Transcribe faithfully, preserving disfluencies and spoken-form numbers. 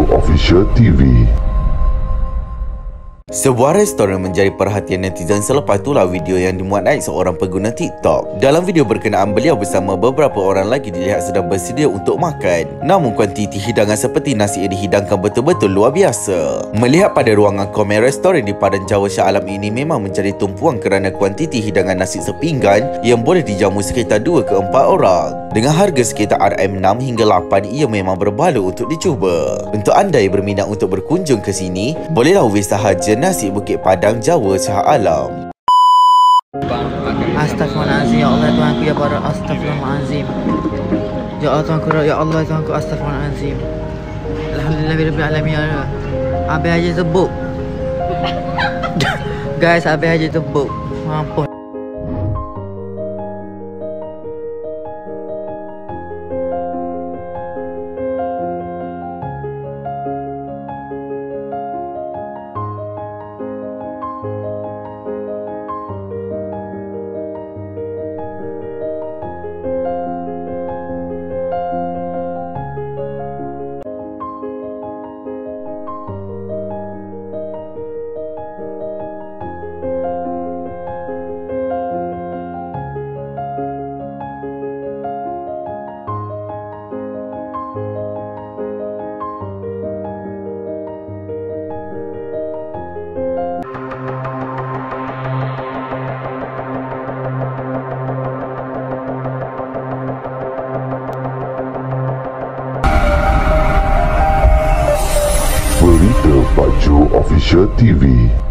Official T V. Sebuah restoran menjadi perhatian netizen selepas itulah video yang dimuat naik seorang pengguna TikTok. Dalam video berkenaan, beliau bersama beberapa orang lagi dilihat sedang bersedia untuk makan. Namun kuantiti hidangan seperti nasi yang dihidangkan betul-betul luar biasa. Melihat pada ruangan komen restoran di Padang Jawa Shah Alam ini memang menjadi tumpuan kerana kuantiti hidangan nasi sepinggan yang boleh dijamu sekitar dua ke empat orang. Dengan harga sekitar R M enam hingga lapan, ia memang berbaloi untuk dicuba. Untuk anda yang berminat untuk berkunjung ke sini, bolehlah wis sahaja nasi Bukit Padang Jawa Shah Alam. Astaghfirullahaladzim, ya Allah Tuhanku, ya para astaghfirullahaladzim. Ya Allah Tuhanku, ya Allah Tuhanku, astaghfirullahaladzim. Alhamdulillahirabbil alamin. Ya Allah, habis aja sebut. Guys, habis aja sebut. Mampus. Berita Pak Jo Official T V.